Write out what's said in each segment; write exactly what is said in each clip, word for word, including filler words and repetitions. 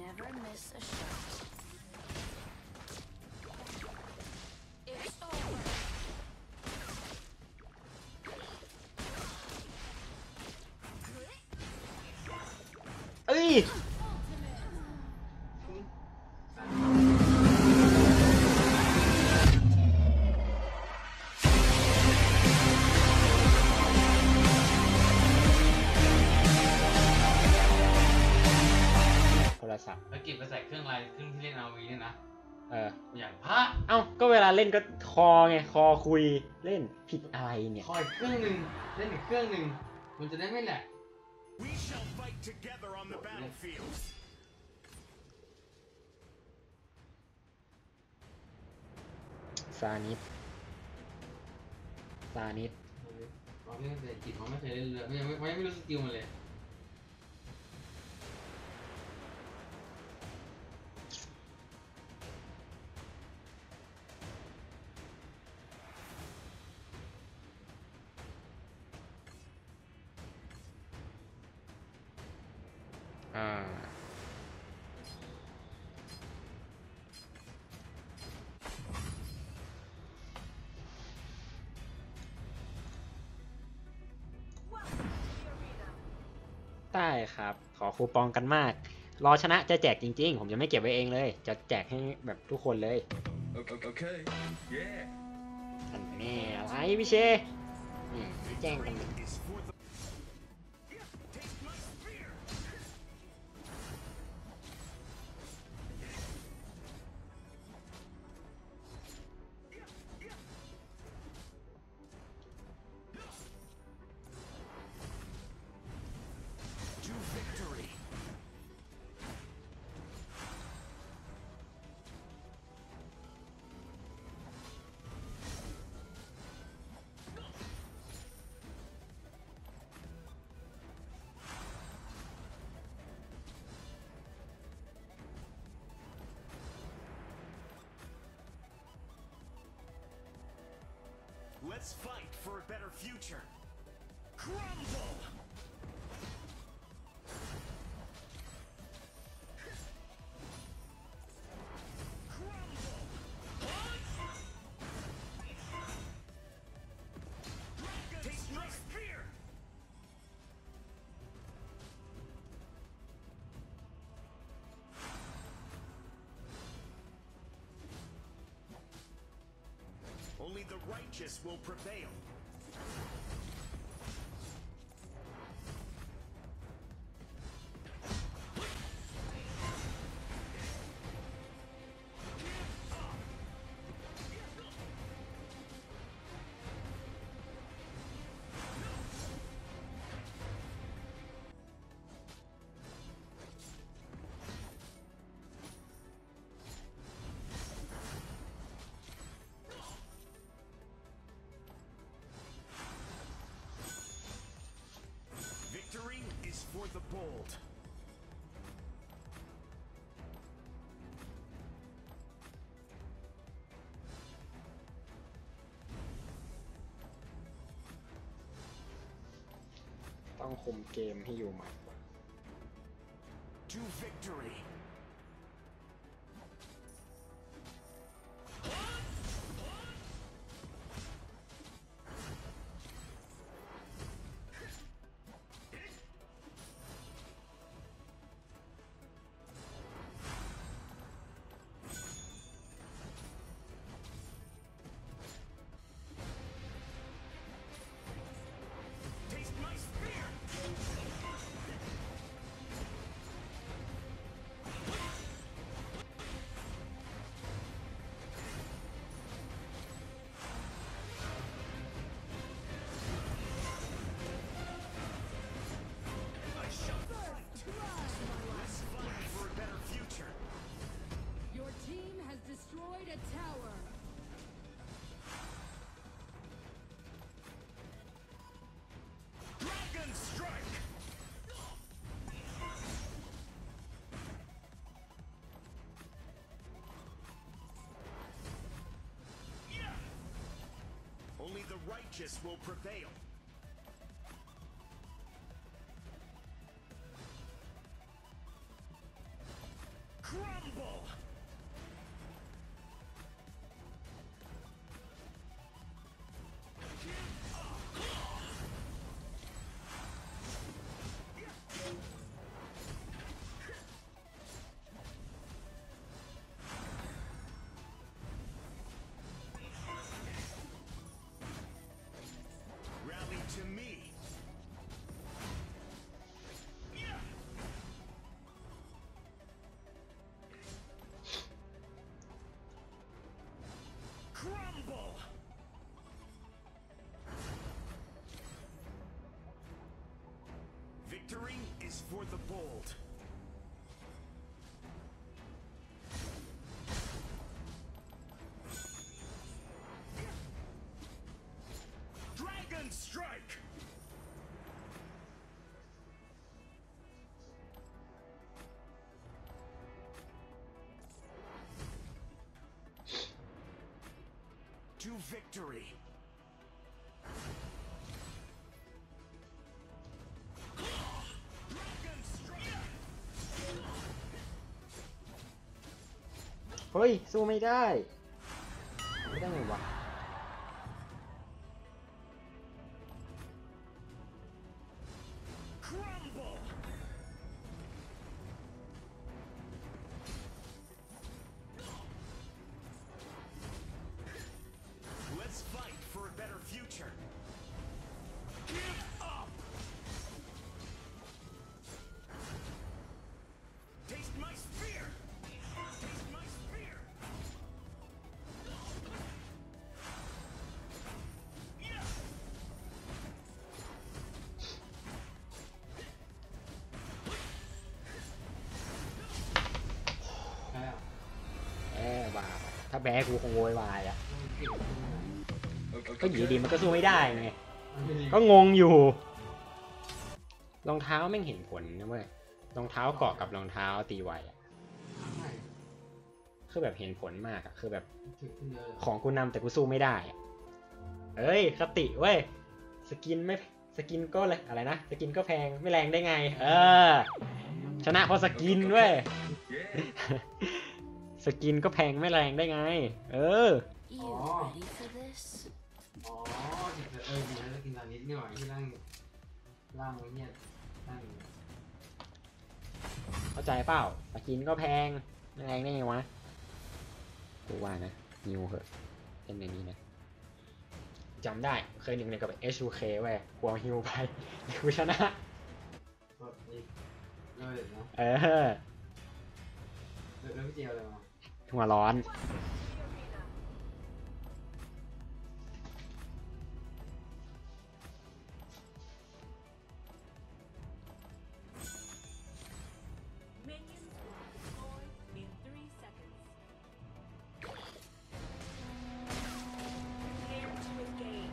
never miss a shot. It's over. เอ้ยโทรศัพท์แล้วเก็บไปใส่เครื่องไลน์เครื่องที่เล่นเอาวีเนี่ยนะเอออย่างพระเอ้าก็เวลาเล่นก็คอไงคอคุยเล่นผิดอะไรเนี่ยคอยเครื่องหนึ่งเล่นอีกเครื่องหนึ่งมันจะได้ไม่แหลก We shall fight together on the battlefield. ซานิดซานิดตอนนี้แต่จิตมันไม่เคยเล่นเลยไม่ไม่ไม่รู้สกิลมันเลยอ่าได้ครับขอคูปองกันมากรอชนะจะแจกจริงๆผมจะไม่เก็บไว้เองเลยจะแจกให้แบบทุกคนเลย Okay. Yeah. อันนี้อะไรพี่เชนี่แจ้งกัน Is for the to victory. Let's fight for a better future. Crumble! Crumble! Take my spear! Only the righteous will prevail. Victory is for the bold. .ต้องคุมเกมให้อยู่หมัด To victory. Taste my spear! I shall fight. Let's fight for a better future. Your team has destroyed a tower. Dragon strike! Yeah! Only the righteous will prevail. Crumble. Rally to me. Crumble. Victory is for the bold. Dragon strike. To victory. Dragon strike. เฮ้ย สู้ไม่ได้ ไม่ได้ไงวะ Crumble. Let's fight for a better future. Give up. Taste my spear. Taste my spear. Yeah. ใช่อ่ะแอบว่าถ้าแพ้กูคงโวยวายอ่ะมันเก่งก็อยู่ดีๆมันก็สู้ไม่ได้ไงมันไม่ดีก็งงอยู่ รองเท้าแม่งเห็นผลนะเว้ย รองเท้าเกาะกับรองเท้าตีไวอะใช่คือแบบเห็นผลมากอะคือแบบถึงขึ้นเยอะเลยของกูนำแต่กูสู้ไม่ได้อะเอ้ยคติเว้ย สกินไม่ สกินก็เลยอะไรนะ สกินก็แพงไม่แรงได้ไง เออ ชนะเพราะสกินเว้ย สกินก็แพงไม่แรงได้ไง เออ You ready for this? อ๋อจิตเออจริงๆแล้วกินตอนนี้นี่หว่าที่ร่างร่างไว้เนี่ยร่างเข้าใจเปล่า สกินก็แพงไม่แรงได้ไงวะกูว่านะนิวเหอะเล่นในนี้นะจำได้เคยหนึ่งหนึ่งกับ เอช ยู เค เว้ยกลัวฮิวไปกูชนะสดอีกเลยเนาะเออแล้วแล้วพี่เจียวอะไรมาหัวร้อน Minions will be deployed in three seconds. Prepare to engage.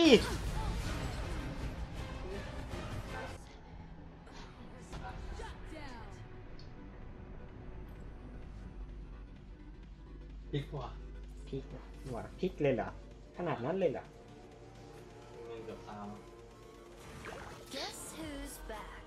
down. พลิกว่ะพลิกว่ะพลิกเลยเหรอ ขนาดนั้นเลยเหรอมันเกือบตาม Guess who's back?